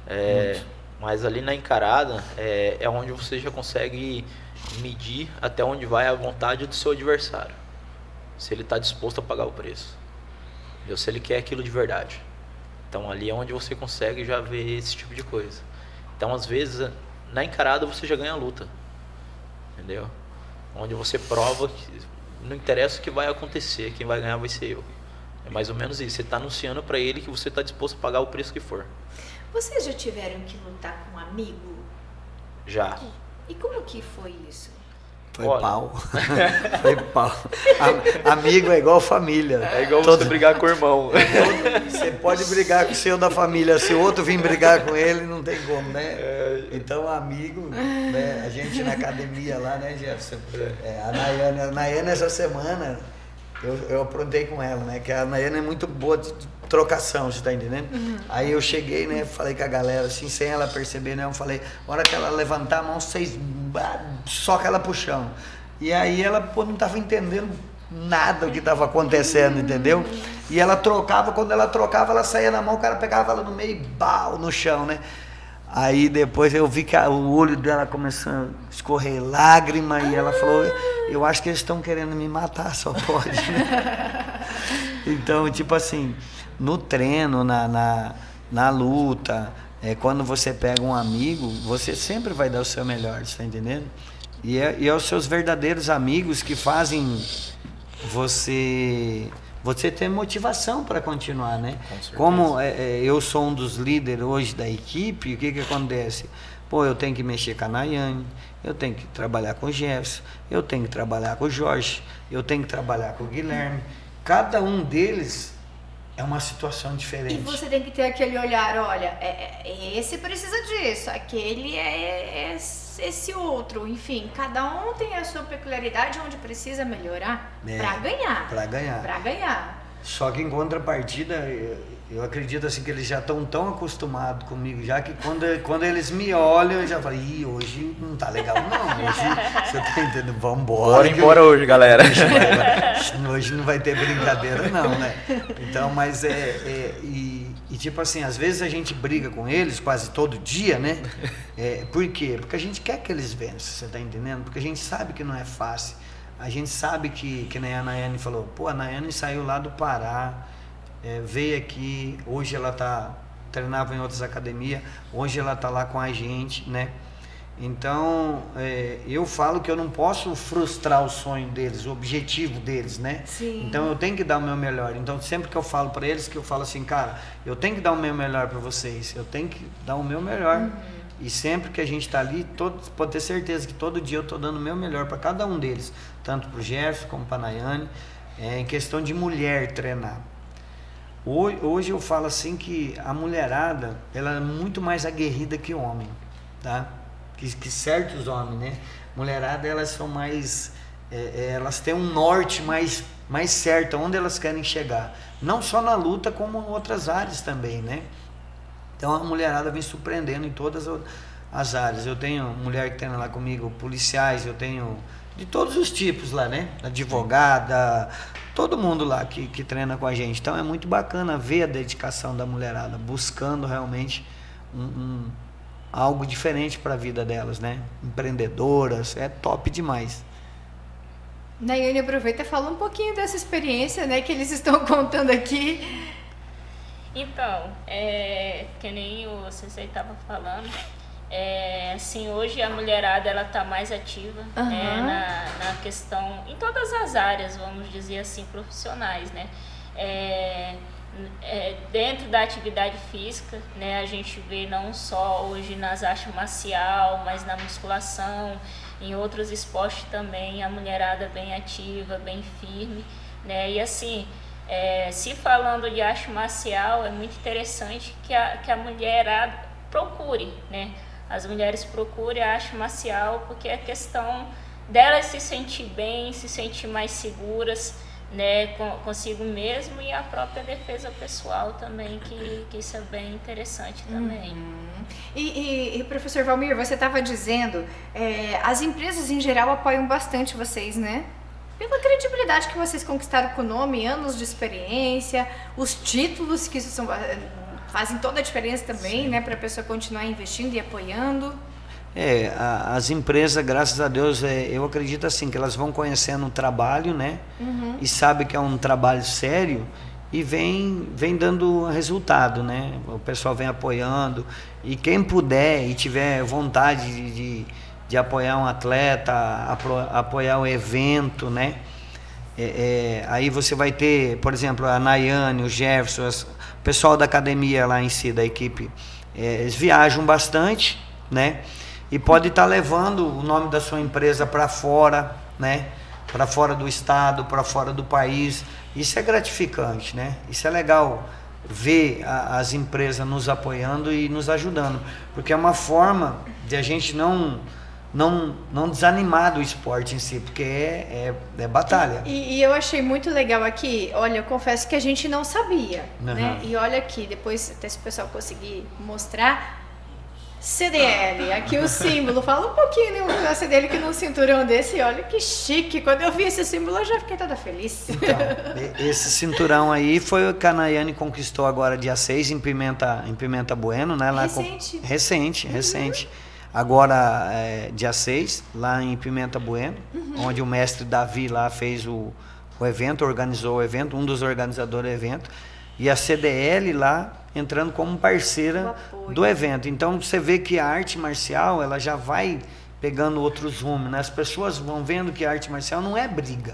Mas ali na encarada é onde você já consegue medir até onde vai a vontade do seu adversário. Se ele está disposto a pagar o preço. Entendeu? Se ele quer aquilo de verdade. Então ali é onde você consegue já ver esse tipo de coisa. Então às vezes na encarada você já ganha a luta. Entendeu? Onde você prova que não interessa o que vai acontecer, quem vai ganhar vai ser eu. É mais ou menos isso, você está anunciando para ele que você está disposto a pagar o preço que for. Vocês já tiveram que lutar com um amigo? Já. E como que foi isso? Foi pau. Foi pau. Amigo é igual família. É igual você brigar com o irmão. Você pode brigar com o seu da família, se o outro vir brigar com ele, não tem como, né? Então, amigo, né? A gente na academia lá, né, Jefferson? A Nayane essa semana, eu aprontei com ela, né? Que a Nayane é muito boa de trocação, você tá entendendo? Aí eu cheguei, né? Falei com a galera, assim, sem ela perceber, né? Eu falei, na hora que ela levantar a mão, vocês soca ela pro chão. E aí ela, pô, não tava entendendo nada do que tava acontecendo, entendeu? E ela trocava, quando ela trocava, ela saía na mão, o cara pegava ela no meio e bau, no chão, né? Aí depois eu vi que o olho dela começou a escorrer lágrima e ela falou, eu acho que eles estão querendo me matar, só pode, né? Então, tipo assim, no treino, na luta, quando você pega um amigo, você sempre vai dar o seu melhor, você tá entendendo? E é os seus verdadeiros amigos que fazem você ter motivação para continuar, né? Como eu sou um dos líderes hoje da equipe, o que acontece? Pô, eu tenho que mexer com a Nayane, eu tenho que trabalhar com o Jefferson, eu tenho que trabalhar com o Jorge, eu tenho que trabalhar com o Guilherme. Cada um deles é uma situação diferente. E você tem que ter aquele olhar, olha, esse precisa disso, aquele é esse outro, enfim, cada um tem a sua peculiaridade onde precisa melhorar para ganhar. Para ganhar. Para ganhar. Só que em contrapartida, eu acredito assim que eles já estão tão acostumados comigo, já que quando eles me olham, eu já falo, ih, hoje não tá legal não, hoje você tá entendendo, vambora. Bora embora hoje, galera. Hoje não vai ter brincadeira não, né? Então, mas e tipo assim, às vezes a gente briga com eles quase todo dia, né? Por quê? Porque a gente quer que eles vençam, você tá entendendo? Porque a gente sabe que não é fácil. A gente sabe que nem a Nayane falou, pô, a Nayane saiu lá do Pará, veio aqui, hoje ela treinava em outras academias, hoje ela tá lá com a gente, né? Então, eu falo que eu não posso frustrar o sonho deles, o objetivo deles, né? Sim. Então, eu tenho que dar o meu melhor. Então, sempre que eu falo para eles, que eu falo assim, cara, eu tenho que dar o meu melhor para vocês, eu tenho que dar o meu melhor. E sempre que a gente está ali, pode ter certeza que todo dia eu estou dando o meu melhor para cada um deles, tanto para o Jefferson como para a Nayane, em questão de mulher treinar. Hoje eu falo assim que a mulherada, ela é muito mais aguerrida que o homem, tá? Que certos homens, né? Mulherada, elas são mais, elas têm um norte mais certo, onde elas querem chegar. Não só na luta, como em outras áreas também, né? Então a mulherada vem surpreendendo em todas as áreas. Eu tenho mulher que treina lá comigo, policiais, eu tenho de todos os tipos lá, né? Advogada, todo mundo lá que treina com a gente. Então é muito bacana ver a dedicação da mulherada, buscando realmente algo diferente para a vida delas, né? Empreendedoras, é top demais. Nayane, aproveita e fala um pouquinho dessa experiência, né, que eles estão contando aqui. Então, que nem o Sensei estava falando, assim, hoje a mulherada ela está mais ativa, né, na questão, em todas as áreas, vamos dizer assim, profissionais, né? Dentro da atividade física, né, a gente vê não só hoje nas artes marciais, mas na musculação, em outros esportes também, a mulherada bem ativa, bem firme, né? E assim, se falando de arte marcial, é muito interessante que a mulherada procure, né? As mulheres procurem a arte marcial porque é questão delas se sentir bem, se sentir mais seguras, né, consigo mesmo, e a própria defesa pessoal também, que isso é bem interessante também. E professor Valmir, você estava dizendo, as empresas em geral apoiam bastante vocês, né? Pela credibilidade que vocês conquistaram com o nome, anos de experiência, os títulos que fazem toda a diferença também, né, para a pessoa continuar investindo e apoiando. As empresas, graças a Deus, eu acredito assim, que elas vão conhecendo o trabalho, né? E sabe que é um trabalho sério e vem dando resultado, né? O pessoal vem apoiando, e quem puder e tiver vontade de apoiar um atleta, apoiar o evento, né? Aí você vai ter, por exemplo, a Nayane, o Jefferson, o pessoal da academia lá em si, da equipe, eles viajam bastante, né? e pode estar levando o nome da sua empresa para fora, né? Para fora do estado, para fora do país. Isso é gratificante, né? Isso é legal ver as empresas nos apoiando e nos ajudando, porque é uma forma de a gente não desanimar do esporte em si, porque é batalha. E eu achei muito legal aqui, olha, eu confesso que a gente não sabia, né? E olha aqui, depois até se o pessoal conseguir mostrar, CDL, aqui o símbolo, fala um pouquinho da CDL que num cinturão desse, olha que chique, quando eu vi esse símbolo eu já fiquei toda feliz. Então, esse cinturão aí foi o que a Nayane conquistou agora dia 6 em Pimenta Bueno, né? Lá recente. Agora, dia 6, lá em Pimenta Bueno, onde o mestre Davi lá fez o evento, organizou o evento, um dos organizadores do evento, e a CDL lá entrando como parceira do evento. Então, você vê que a arte marcial, ela já vai pegando outros rumos, né? As pessoas vão vendo que a arte marcial não é briga,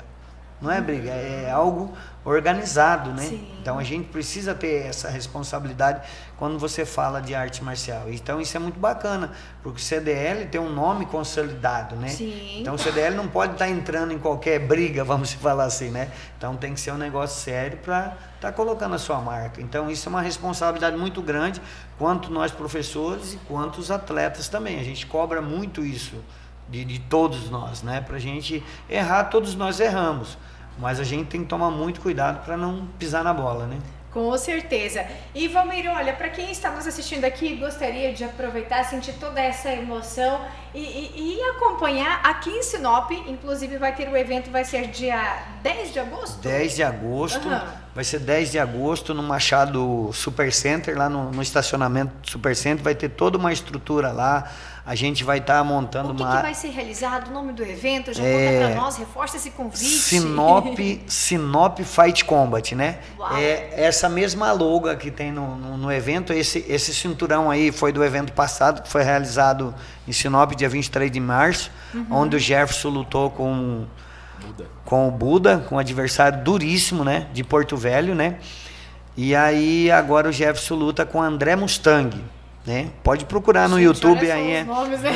é algo organizado, né? Sim. Então a gente precisa ter essa responsabilidade quando você fala de arte marcial. Então isso é muito bacana, porque o CDL tem um nome consolidado, né? Sim. Então o CDL não pode estar entrando em qualquer briga, vamos falar assim, né? Então tem que ser um negócio sério para estar colocando a sua marca. Então isso é uma responsabilidade muito grande, quanto nós professores e quanto os atletas também. A gente cobra muito isso de todos nós, né? Pra gente errar, todos nós erramos. Mas a gente tem que tomar muito cuidado para não pisar na bola, né? Com certeza. E Valmir, olha, para quem está nos assistindo aqui, gostaria de aproveitar, sentir toda essa emoção e acompanhar aqui em Sinop, inclusive vai ter o evento, vai ser dia 10 de agosto? 10 de agosto, vai ser 10 de agosto no Machado Super Center, lá no estacionamento do Super Center, vai ter toda uma estrutura lá. A gente vai estar montando que vai ser realizado? O nome do evento? Já conta para nós, reforça esse convite. Sinop Fight Combat, né? Uau. Essa mesma logo que tem no evento, esse cinturão aí foi do evento passado, que foi realizado em Sinop, dia 23 de março, onde o Jefferson lutou com o Buda, com um adversário duríssimo, né? De Porto Velho, né? E aí agora o Jefferson luta com o André Mustang. Né? Pode procurar no YouTube aí.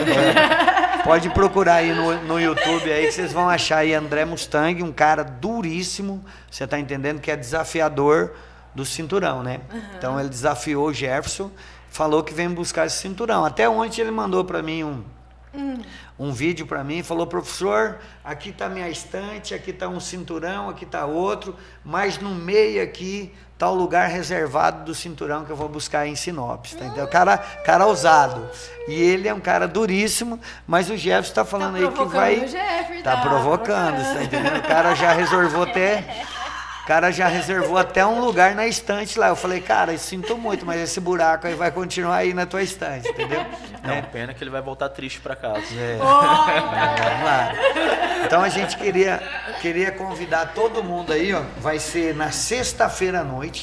Pode procurar aí no YouTube aí que vocês vão achar aí André Mustang, um cara duríssimo, você tá entendendo, que é desafiador do cinturão, né? Então ele desafiou o Jefferson, falou que vem buscar esse cinturão. Até ontem ele mandou para mim um vídeo para mim, falou: professor, aqui tá minha estante, aqui tá um cinturão, aqui tá outro, mas no meio aqui tá o lugar reservado do cinturão que eu vou buscar em Sinop, tá entendendo? Cara ousado. E ele é um cara duríssimo, mas o Jefferson tá falando aí que vai... Tá provocando, tá entendendo? O cara já reservou até um lugar na estante lá. Eu falei: cara, eu sinto muito, mas esse buraco aí vai continuar aí na tua estante, entendeu? Não, pena que ele vai voltar triste para casa. Vamos lá. Então a gente queria convidar todo mundo aí, ó. Vai ser na sexta-feira à noite,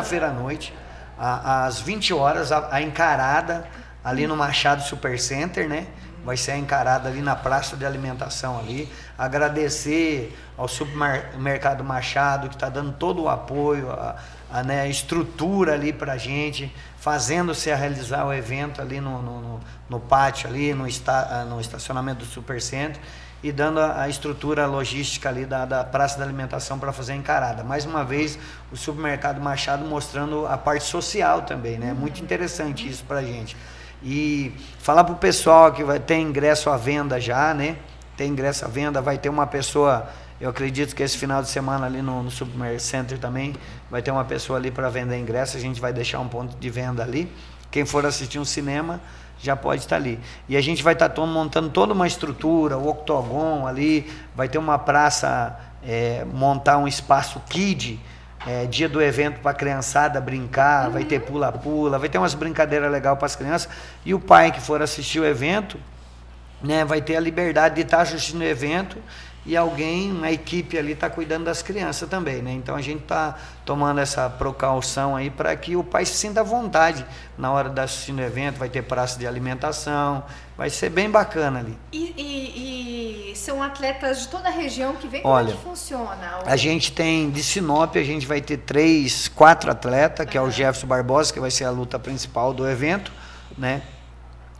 às 20 horas, a encarada ali no Machado Super Center, né? Vai ser a encarada ali na praça de alimentação ali. Agradecer ao Supermercado Machado, que está dando todo o apoio, a estrutura ali para a gente, fazendo-se a realizar o evento ali no pátio, ali no estacionamento do Super Center, e dando a estrutura logística ali da praça da alimentação para fazer a encarada. Mais uma vez, o Supermercado Machado mostrando a parte social também, né? Muito interessante isso para a gente. E falar para o pessoal que vai ter ingresso à venda já, né? Tem ingresso à venda, vai ter uma pessoa, eu acredito que esse final de semana ali no Super Center também vai ter uma pessoa ali para vender ingresso, a gente vai deixar um ponto de venda ali. Quem for assistir um cinema já pode estar ali. E a gente vai estar montando toda uma estrutura, o octogon ali, vai ter uma praça, montar um espaço kid, dia do evento para a criançada brincar, vai ter pula-pula, vai ter umas brincadeiras legais para as crianças, e o pai que for assistir o evento, né, vai ter a liberdade de estar assistindo o evento, e uma equipe ali está cuidando das crianças também, né? Então a gente está tomando essa precaução aí para que o pai se sinta à vontade na hora de assistir o evento. Vai ter praça de alimentação, vai ser bem bacana ali. E são atletas de toda a região que vem? Como é que funciona? A gente tem de Sinop, a gente vai ter 4 atletas, que é o Jefferson Barbosa, que vai ser a luta principal do evento, né?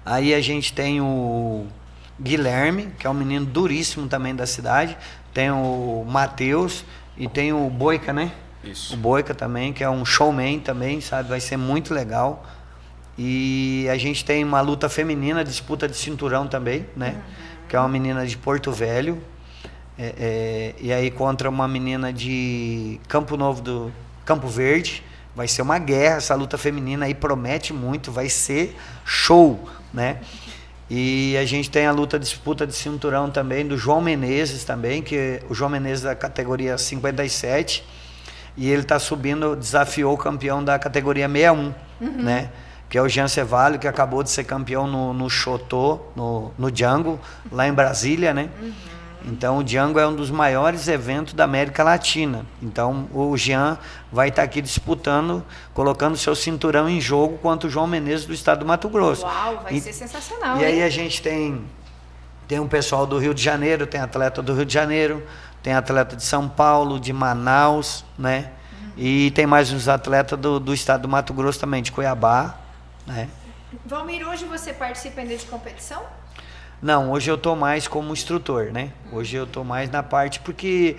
Aí a gente tem o Guilherme, que é um menino duríssimo também da cidade. Tem o Matheus e tem o Boica, né? Isso. O Boica também, que é um showman também, sabe? Vai ser muito legal. E a gente tem uma luta feminina, disputa de cinturão também, né? Que é uma menina de Porto Velho. E aí contra uma menina de Campo Novo do Campo Verde. Vai ser uma guerra, essa luta feminina aí promete muito, vai ser show, né? E a gente tem a disputa de cinturão também do João Menezes também, que o João Menezes é da categoria 57 e ele está subindo, desafiou o campeão da categoria 61, né? Que é o Jean Cevalho, que acabou de ser campeão no Chotô, no Django, lá em Brasília, né? Então o Django é um dos maiores eventos da América Latina. Então o Jean vai estar aqui disputando, colocando seu cinturão em jogo contra o João Menezes do estado do Mato Grosso. Uau, vai ser sensacional. E aí a gente tem um pessoal do Rio de Janeiro, tem atleta do Rio de Janeiro, tem atleta de São Paulo, de Manaus, né? E tem mais uns atletas do estado do Mato Grosso também, de Cuiabá, né? Valmir, hoje você participa ainda de competição? Não, hoje eu estou mais como instrutor, né? Hoje eu estou mais na parte, porque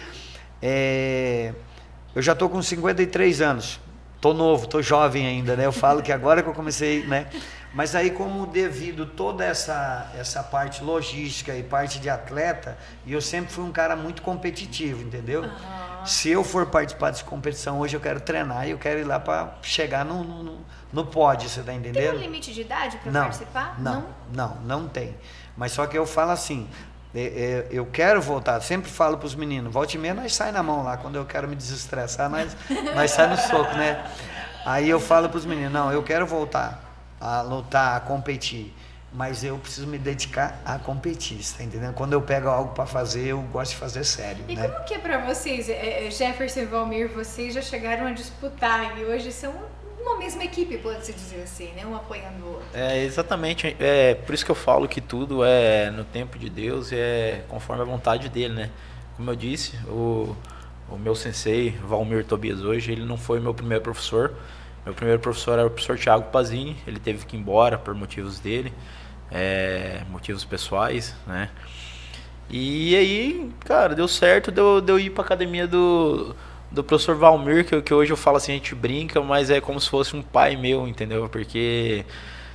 eu já estou com 53 anos, estou novo, estou jovem ainda, né? Eu falo que agora que eu comecei, né? Mas aí como devido toda essa parte logística e parte de atleta, e eu sempre fui um cara muito competitivo, entendeu? Se eu for participar dessa competição hoje, eu quero treinar e eu quero ir lá para chegar no pódio, você está entendendo? Tem um limite de idade para participar? Não tem. Mas só que eu falo assim, eu quero voltar, sempre falo para os meninos, volte e meia, nós sai na mão lá, quando eu quero me desestressar, nós sai no soco, né? Aí eu falo para os meninos, não, eu quero voltar a lutar, a competir, mas eu preciso me dedicar a competir, você tá entendendo? Quando eu pego algo para fazer, eu gosto de fazer sério, e né? como que é para vocês, Jefferson e Valmir, vocês já chegaram a disputar e hoje são uma mesma equipe, pode-se dizer assim, né? Um apoiando o outro. Exatamente. Por isso que eu falo que tudo é no tempo de Deus e é conforme a vontade dele, né? Como eu disse, o meu sensei, Valmir Tobias, hoje, ele não foi meu primeiro professor. Meu primeiro professor era o professor Thiago Pazini. Ele teve que ir embora por motivos dele, motivos pessoais, né? E aí, cara, deu certo de eu ir pra academia do professor Valmir, que hoje eu falo assim, a gente brinca, mas é como se fosse um pai meu, entendeu? Porque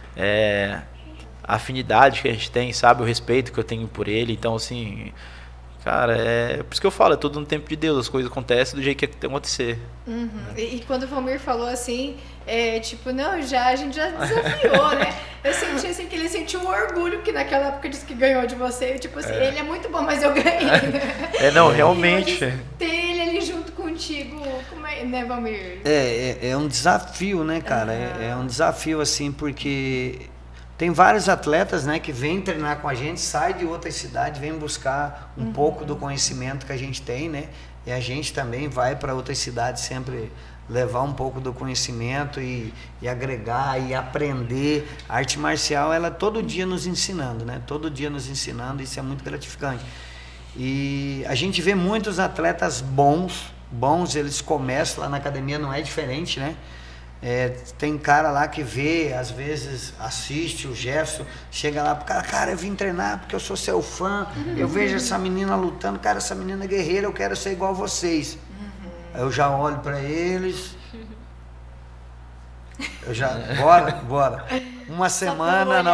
a afinidade que a gente tem, sabe? O respeito que eu tenho por ele. Então, assim, cara, por isso que eu falo, é tudo no tempo de Deus, as coisas acontecem do jeito que tem que acontecer. E quando o Valmir falou assim, tipo, não, a gente já desafiou, né? Eu senti assim que ele sentiu um orgulho, porque naquela época disse que ganhou de você, tipo assim, ele é muito bom, mas eu ganhei, né? Não, realmente. Ter ele ali junto contigo, como é, né, Valmir? É um desafio, né, cara? É um desafio, assim, porque tem vários atletas, né, que vêm treinar com a gente, saem de outras cidades, vêm buscar um pouco do conhecimento que a gente tem, né? E a gente também vai para outras cidades sempre levar um pouco do conhecimento e agregar e aprender. A arte marcial, ela todo dia nos ensinando, né? Todo dia nos ensinando, isso é muito gratificante. E a gente vê muitos atletas bons, eles começam lá na academia, não é diferente, né? Tem cara lá que vê, às vezes assiste o Jefferson, chega lá pro cara, eu vim treinar porque eu sou seu fã, eu vejo essa menina lutando, cara, essa menina é guerreira, eu quero ser igual a vocês. Aí eu já olho para eles, bora. Uma semana, olhar,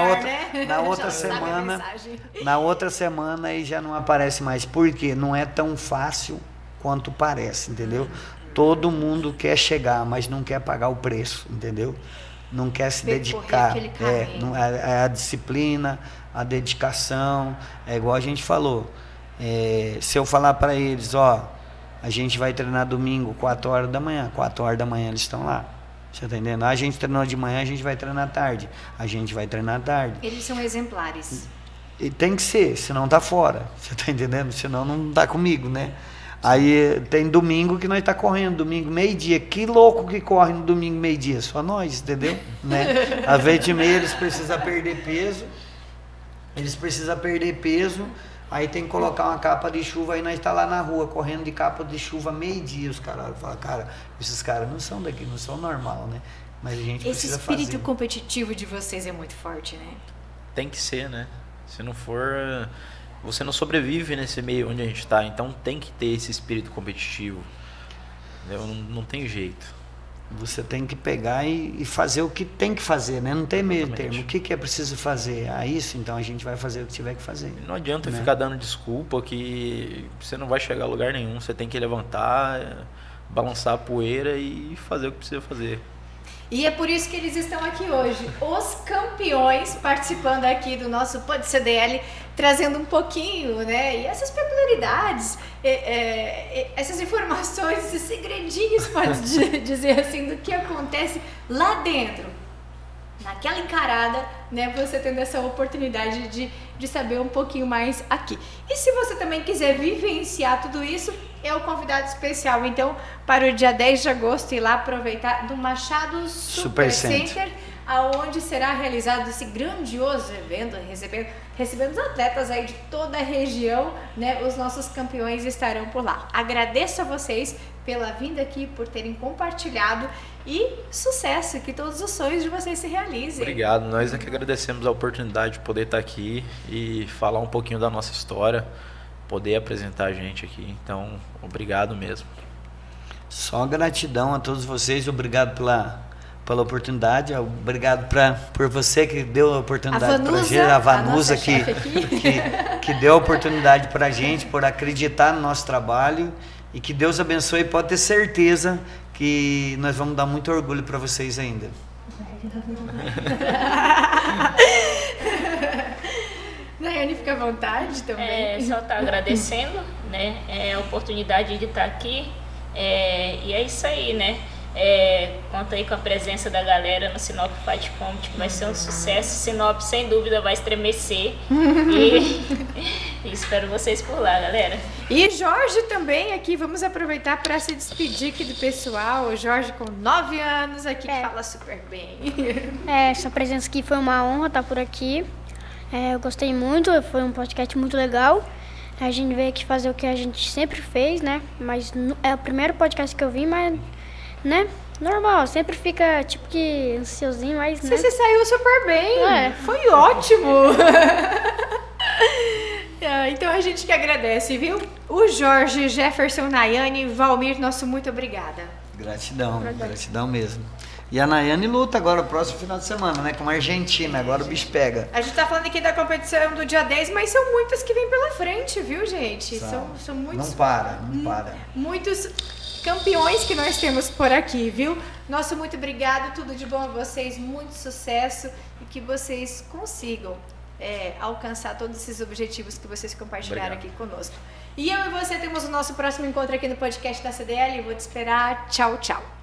na outra semana aí já não aparece mais, porque não é tão fácil quanto parece, entendeu? Todo mundo quer chegar, mas não quer pagar o preço, entendeu? Não quer se dedicar. A disciplina, a dedicação, é igual a gente falou. Se eu falar para eles, a gente vai treinar domingo, 4 horas da manhã, 4 horas da manhã eles estão lá. Você tá entendendo? A gente treinou de manhã, a gente vai treinar tarde. A gente vai treinar tarde. Eles são exemplares. E tem que ser, senão tá fora. Você tá entendendo? Senão não tá comigo, né? Aí tem domingo que nós tá correndo, domingo meio-dia. Que louco que corre no domingo meio-dia? Só nós, entendeu? Né? Às vezes de meia eles precisam perder peso. Aí tem que colocar uma capa de chuva, aí nós tá lá na rua correndo de capa de chuva meio-dia. Os caras falam, cara, esses caras não são daqui, não são normal, né? Mas a gente precisa fazer. Esse espírito competitivo de vocês é muito forte, né? tem que ser, né? Se não for, você não sobrevive nesse meio onde a gente está. Então tem que ter esse espírito competitivo. Não tem jeito. Você tem que pegar e fazer o que tem que fazer, né? Não tem meio termo. O que é preciso fazer? Isso, então a gente vai fazer o que tiver que fazer. Não adianta ficar dando desculpa que você não vai chegar a lugar nenhum. Você tem que levantar, balançar a poeira e fazer o que precisa fazer. E é por isso que eles estão aqui hoje, os campeões, participando aqui do nosso Pod CDL, trazendo um pouquinho, né? E essas peculiaridades, essas informações, esses segredinhos, pode dizer assim, do que acontece lá dentro. Naquela encarada, né, você tendo essa oportunidade de saber um pouquinho mais aqui. E se você também quiser vivenciar tudo isso, é o convidado especial, então, para o dia 10 de agosto, ir lá aproveitar do Machado Super Center, aonde será realizado esse grandioso evento, recebendo os atletas aí de toda a região, né, os nossos campeões estarão por lá. Agradeço a vocês pela vinda aqui, por terem compartilhado e sucesso, que todos os sonhos de vocês se realizem. Obrigado, nós é que agradecemos a oportunidade de poder estar aqui e falar um pouquinho da nossa história, poder apresentar a gente aqui, então obrigado mesmo. Só gratidão a todos vocês, obrigado pela oportunidade, obrigado por você que deu a oportunidade para a gente, a Vanusa que deu a oportunidade para a gente, por acreditar no nosso trabalho, e que Deus abençoe, pode ter certeza que nós vamos dar muito orgulho para vocês ainda. Nayane, fica à vontade também. Só estar agradecendo, né, a oportunidade de estar aqui, e é isso aí, né? Conta aí com a presença da galera no Sinop Fight Combat, que vai ser um sucesso. Sinop, sem dúvida, vai estremecer. E espero vocês por lá, galera. E Jorge também aqui, vamos aproveitar para se despedir aqui do pessoal. O Jorge com 9 anos aqui, que fala super bem. Essa presença aqui foi uma honra estar por aqui. Eu gostei muito, foi um podcast muito legal. A gente veio aqui fazer o que a gente sempre fez, né? Mas é o primeiro podcast que eu vim, mas... né? Normal, sempre fica tipo que ansiosinho, mas né? Você saiu super bem, foi ótimo. Então a gente que agradece, viu? O Jorge, Jefferson, Nayane, Valmir, nosso muito obrigada. Gratidão mesmo. E a Nayane luta agora, o próximo final de semana, né? Com a Argentina, agora o bicho pega. A gente tá falando aqui da competição do dia 10, mas são muitas que vêm pela frente, viu, gente? São muitos. Não para. Muitos campeões que nós temos por aqui, viu? Nosso muito obrigado, tudo de bom a vocês, muito sucesso e que vocês consigam alcançar todos esses objetivos que vocês compartilharam aqui conosco. E eu e você temos o nosso próximo encontro aqui no podcast da CDL. Eu vou te esperar. Tchau, tchau.